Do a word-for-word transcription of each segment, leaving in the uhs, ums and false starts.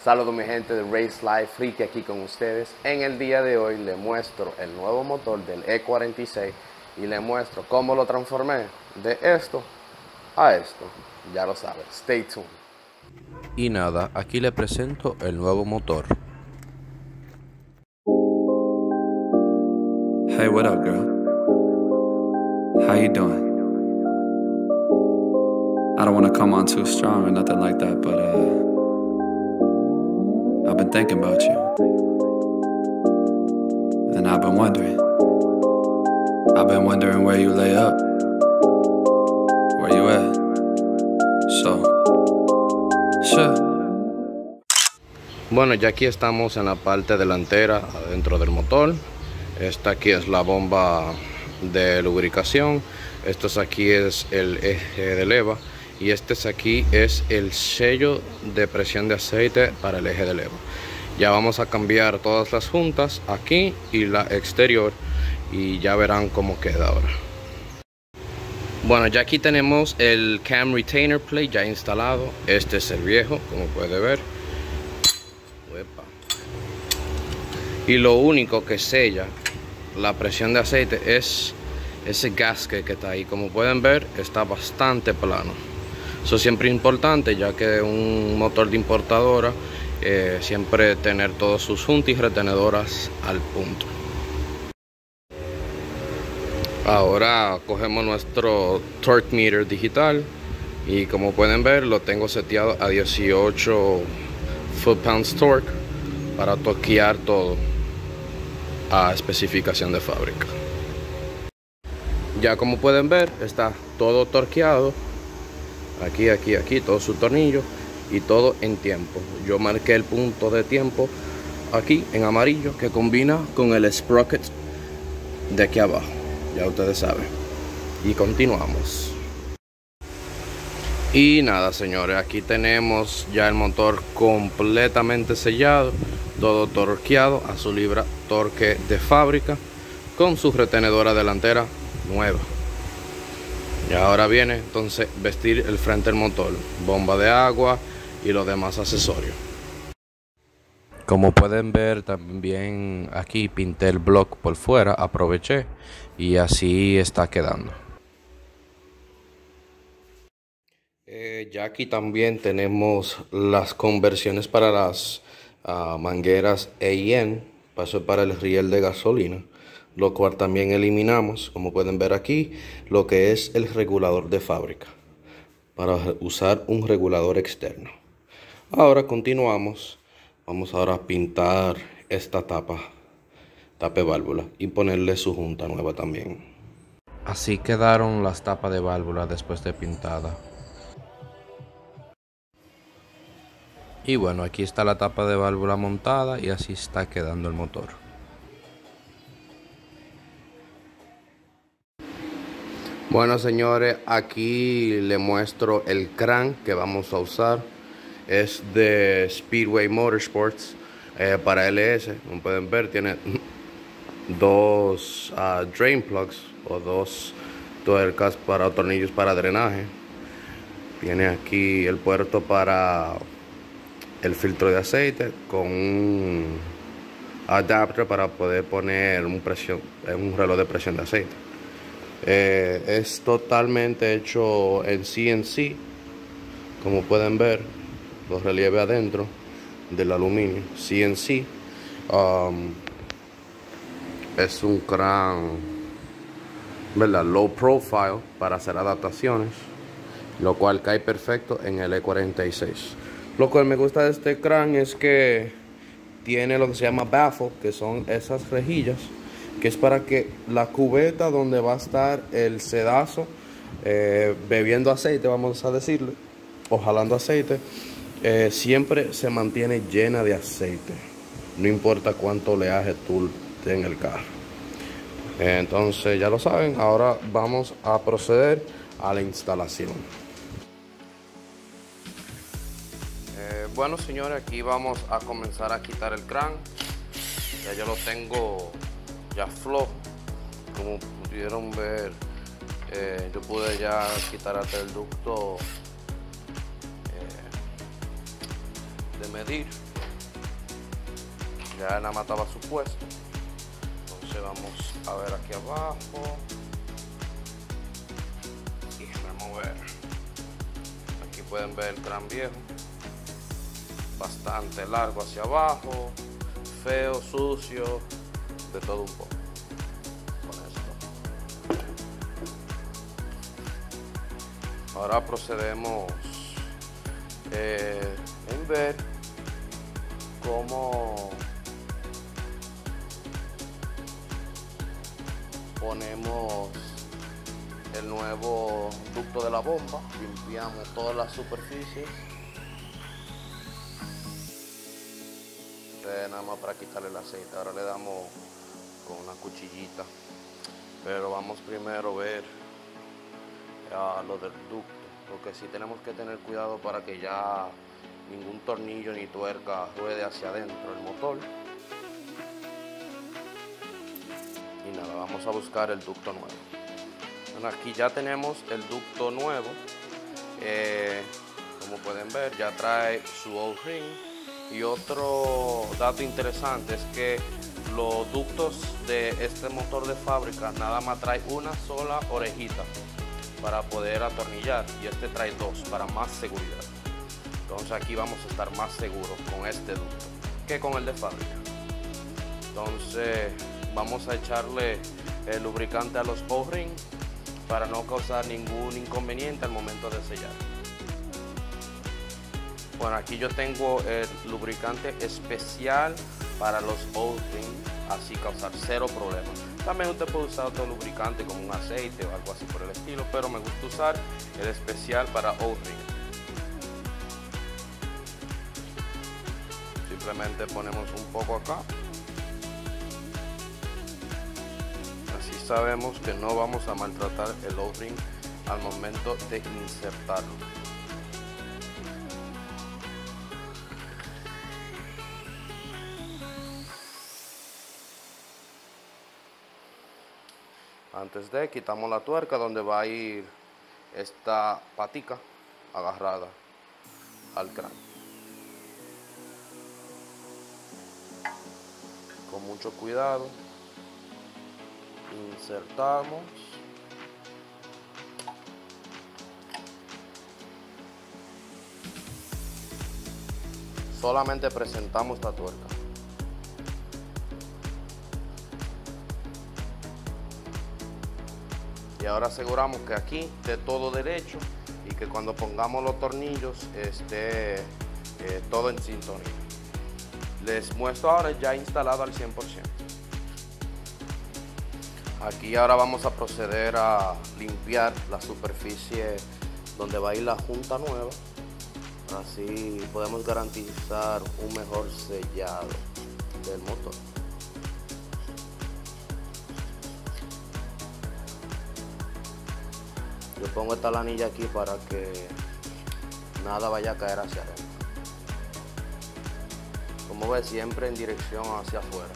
Saludos mi gente de Race Life Friki aquí con ustedes. En el día de hoy les muestro el nuevo motor del E cuarenta y seis y les muestro cómo lo transformé de esto a esto. Ya lo sabes, stay tuned. Y nada, aquí le presento el nuevo motor. Hey, what up, girl? How you doing? I don't want to come on too strong or nothing like that, but uh, I've been thinking about you, and I've been wondering. I've been wondering where you lay up, where you at. So, sure. Bueno, ya aquí estamos en la parte delantera, adentro del motor. Esta aquí es la bomba de lubricación. Esto es aquí es el eje de leva. Y este es aquí es el sello de presión de aceite para el eje de leva. Ya vamos a cambiar todas las juntas aquí y la exterior. Y ya verán cómo queda ahora. Bueno, ya aquí tenemos el cam retainer plate ya instalado. Este es el viejo, como puede ver. Uepa. Y lo único que sella la presión de aceite es ese gasket que está ahí. Como pueden ver, está bastante plano. Eso siempre es importante, ya que un motor de importadora eh, siempre tener todos sus juntas y retenedoras al punto. Ahora cogemos nuestro torque meter digital y como pueden ver lo tengo seteado a dieciocho foot pounds torque para torquear todo a especificación de fábrica. Ya como pueden ver está todo torqueado, aquí, aquí, aquí, todos sus tornillos y todo en tiempo. Yo marqué el punto de tiempo aquí en amarillo que combina con el sprocket de aquí abajo. Ya ustedes saben. Y continuamos. Y nada, señores, aquí tenemos ya el motor completamente sellado, todo torqueado a su libra torque de fábrica, con su retenedora delantera nueva. Y ahora viene entonces vestir el frente del motor, bomba de agua y los demás accesorios. Como pueden ver, también aquí pinté el block por fuera, aproveché y así está quedando. Eh, ya aquí también tenemos las conversiones para las uh, mangueras A y N, paso para el riel de gasolina, lo cual también eliminamos, como pueden ver aquí, lo que es el regulador de fábrica, para usar un regulador externo. Ahora continuamos. Vamos ahora a pintar esta tapa, tape válvula, y ponerle su junta nueva también. Así quedaron las tapas de válvula después de pintada. Y bueno, aquí está la tapa de válvula montada y así está quedando el motor. Bueno, señores, aquí les muestro el crank que vamos a usar. Es de Speedway Motorsports eh, para L S. Como pueden ver, tiene dos uh, drain plugs o dos tuercas para tornillos para drenaje. Tiene aquí el puerto para el filtro de aceite con un adapter para poder poner un, presión, un reloj de presión de aceite. Eh, es totalmente hecho en C N C, como pueden ver. Los relieves adentro del aluminio C N C. Um, es un crank, ¿verdad? Low profile para hacer adaptaciones, lo cual cae perfecto en el E cuarenta y seis. Lo cual me gusta de este crank es que tiene lo que se llama baffle, que son esas rejillas, que es para que la cubeta donde va a estar el sedazo eh, bebiendo aceite, vamos a decirle, o jalando aceite, Eh, siempre se mantiene llena de aceite, no importa cuánto oleaje tú tengas en el carro. Eh, entonces ya lo saben, ahora vamos a proceder a la instalación. Eh, bueno, señores, aquí vamos a comenzar a quitar el crank. Ya yo lo tengo ya flojo, como pudieron ver. Eh, yo pude ya quitar hasta el ducto de medir, Ya nada más estaba su puesto. Entonces vamos a ver aquí abajo y remover. Aquí pueden ver el crán viejo, bastante largo hacia abajo, feo, sucio, de todo un poco. Con esto. Ahora procedemos eh, en ver cómo ponemos el nuevo ducto de la bomba, limpiamos todas las superficies, eh, nada más para quitarle el aceite. Ahora le damos con una cuchillita, pero vamos primero a ver uh, lo del ducto, porque sí tenemos que tener cuidado para que ya ningún tornillo ni tuerca ruede hacia adentro del motor. Y nada, vamos a buscar el ducto nuevo. Bueno, aquí ya tenemos el ducto nuevo. Eh, como pueden ver, ya trae su O-ring. Y otro dato interesante es que los ductos de este motor de fábrica nada más trae una sola orejita para poder atornillar, y este trae dos para más seguridad. Entonces aquí vamos a estar más seguros con este ducto que con el de fábrica. Entonces vamos a echarle el lubricante a los O-ring para no causar ningún inconveniente al momento de sellar. Bueno, aquí yo tengo el lubricante especial para los O-ring, así causar cero problemas. También usted puede usar otro lubricante como un aceite o algo así por el estilo, pero me gusta usar el especial para O-ring. Simplemente ponemos un poco acá. Así sabemos que no vamos a maltratar el O-ring al momento de insertarlo. Antes de, quitamos la tuerca donde va a ir esta patica agarrada al crán. Con mucho cuidado insertamos. Solamente presentamos esta tuerca. Y ahora aseguramos que aquí esté todo derecho y que cuando pongamos los tornillos esté eh, todo en sintonía. Les muestro ahora ya instalado al cien por ciento. Aquí ahora vamos a proceder a limpiar la superficie donde va a ir la junta nueva. Así podemos garantizar un mejor sellado del motor. Yo pongo esta lanilla aquí para que nada vaya a caer hacia adentro. Como ves, siempre en dirección hacia afuera.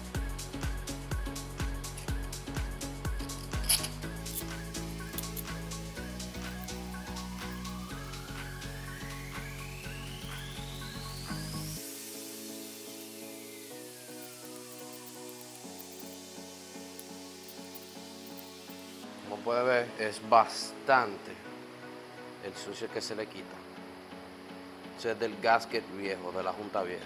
Como puede ver, es bastante el sucio que se le quita. Ese es del gasket viejo, de la junta vieja.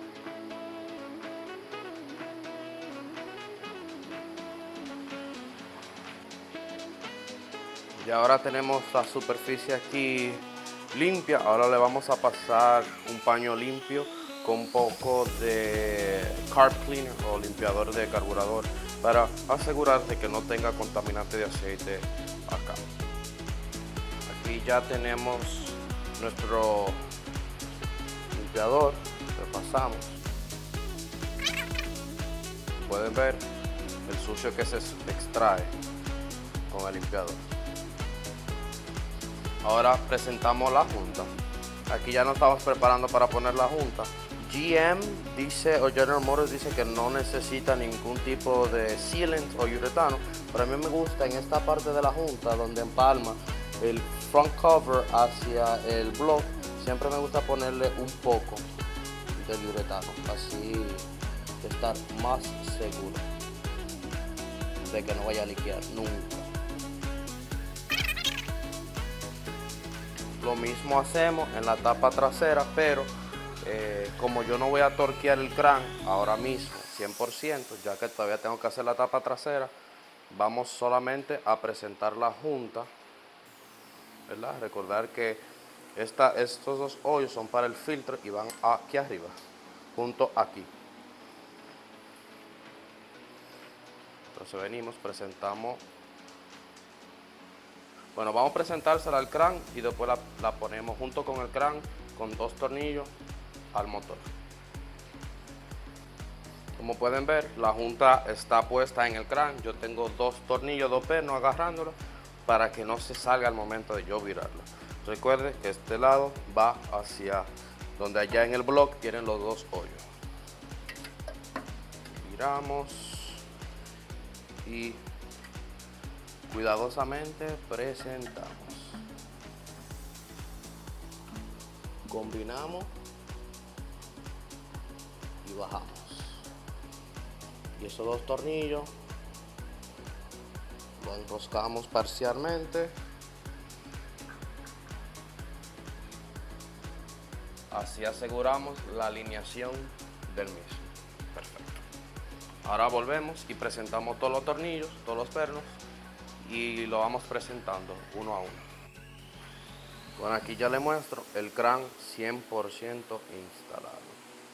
Y ahora tenemos la superficie aquí limpia. Ahora le vamos a pasar un paño limpio con un poco de carb cleaner o limpiador de carburador para asegurarse que no tenga contaminante de aceite acá. Aquí ya tenemos nuestro limpiador, lo pasamos. Pueden ver el sucio que se extrae con el limpiador. Ahora presentamos la junta. Aquí ya nos estamos preparando para poner la junta. G M dice, o General Motors dice que no necesita ningún tipo de sealant o uretano, pero a mí me gusta en esta parte de la junta donde empalma el front cover hacia el block, siempre me gusta ponerle un poco de uretano, así estar más seguro de que no vaya a liquear nunca. Lo mismo hacemos en la tapa trasera, pero eh, como yo no voy a torquear el crank ahora mismo cien por ciento, ya que todavía tengo que hacer la tapa trasera, vamos solamente a presentar la junta, ¿verdad? Recordar que esta, estos dos hoyos son para el filtro y van aquí arriba, junto aquí. Entonces venimos, presentamos, bueno, vamos a presentársela al crank y después la, la ponemos junto con el crank con dos tornillos al motor. Como pueden ver, la junta está puesta en el crank. Yo tengo dos tornillos, dos pernos agarrándolo para que no se salga al momento de yo virarlo. Recuerden que este lado va hacia donde allá en el block tienen los dos hoyos. Viramos y cuidadosamente presentamos. Combinamos y bajamos. Y esos dos tornillos lo enroscamos parcialmente. Así aseguramos la alineación del mismo. Perfecto. Ahora volvemos y presentamos todos los tornillos, todos los pernos, y lo vamos presentando uno a uno. Bueno, aquí ya le muestro el crank cien por ciento instalado.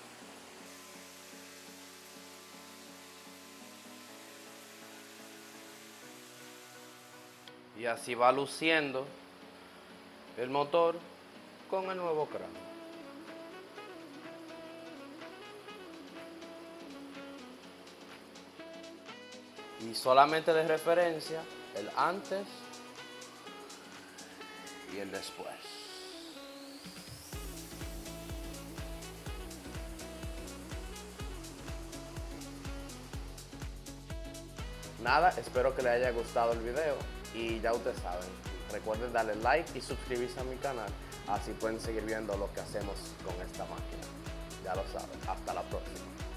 Y así va luciendo el motor con el nuevo crank. Y solamente de referencia el antes y el después. Nada, espero que les haya gustado el video y ya ustedes saben, recuerden darle like y suscribirse a mi canal, así pueden seguir viendo lo que hacemos con esta máquina. Ya lo saben, hasta la próxima.